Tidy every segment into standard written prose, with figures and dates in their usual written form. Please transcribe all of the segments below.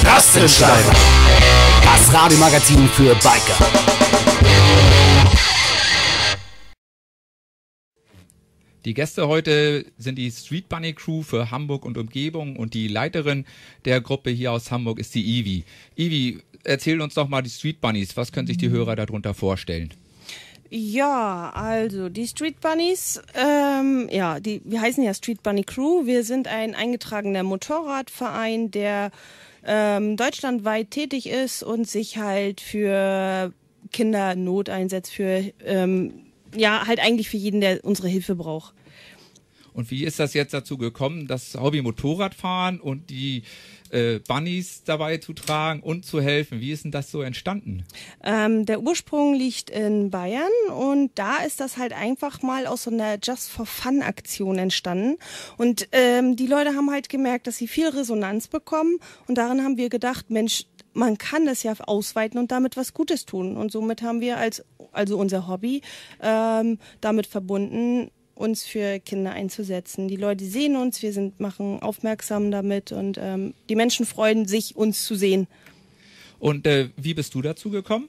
Rastenschleifer, das Radiomagazin für Biker. Die Gäste heute sind die Street Bunny Crew für Hamburg und Umgebung und die Leiterin der Gruppe hier aus Hamburg ist die Ivi. Ivi, erzähl uns doch mal die Street Bunnies. Was können sich die Hörer darunter vorstellen? Ja, also die Street Bunnies, wir heißen ja Street Bunny Crew. Wir sind ein eingetragener Motorradverein, der deutschlandweit tätig ist und sich halt für Kindernot einsetzt, für halt eigentlich für jeden, der unsere Hilfe braucht. Und wie ist das jetzt dazu gekommen, das Hobby Motorradfahren und die Bunnies dabei zu tragen und zu helfen? Wie ist denn das so entstanden? Der Ursprung liegt in Bayern und da ist das halt einfach mal aus so einer Just-for-Fun-Aktion entstanden. Und die Leute haben halt gemerkt, dass sie viel Resonanz bekommen und daran haben wir gedacht, Mensch, man kann das ja ausweiten und damit was Gutes tun. Und somit haben wir also unser Hobby damit verbunden, uns für Kinder einzusetzen. Die Leute sehen uns, machen aufmerksam damit und die Menschen freuen sich, uns zu sehen. Und wie bist du dazu gekommen?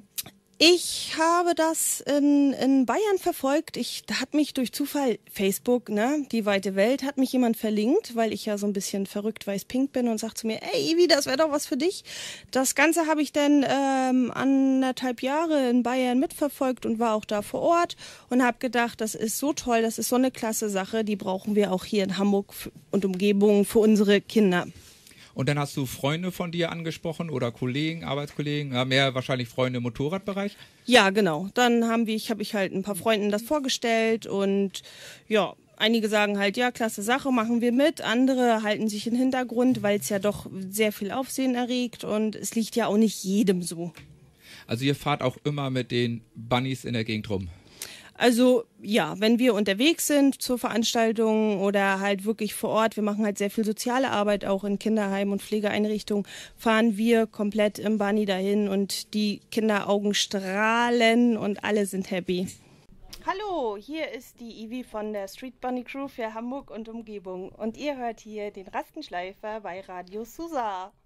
Ich habe das in Bayern verfolgt. Da hat mich durch Zufall Facebook, die weite Welt, hat mich jemand verlinkt, weil ich ja so ein bisschen verrückt weiß-pink bin und sagt zu mir, ey Ivi, das wäre doch was für dich. Das Ganze habe ich dann 1,5 Jahre in Bayern mitverfolgt und war auch da vor Ort und habe gedacht, das ist so toll, das ist so eine klasse Sache, die brauchen wir auch hier in Hamburg und Umgebung für unsere Kinder. Und dann hast du Freunde von dir angesprochen oder Kollegen, Arbeitskollegen, mehr wahrscheinlich Freunde im Motorradbereich? Ja, genau. Dann habe ich halt ein paar Freunden das vorgestellt und ja, einige sagen halt, ja, klasse Sache, machen wir mit. Andere halten sich in den Hintergrund, weil es ja doch sehr viel Aufsehen erregt und es liegt ja auch nicht jedem so. Also ihr fahrt auch immer mit den Bunnies in der Gegend rum? Also ja, wenn wir unterwegs sind zur Veranstaltung oder halt wirklich vor Ort, wir machen halt sehr viel soziale Arbeit auch in Kinderheimen und Pflegeeinrichtungen, fahren wir komplett im Bunny dahin und die Kinderaugen strahlen und alle sind happy. Hallo, hier ist die Ivi von der Street Bunny Crew für Hamburg und Umgebung und ihr hört hier den Rastenschleifer bei Radio Susa.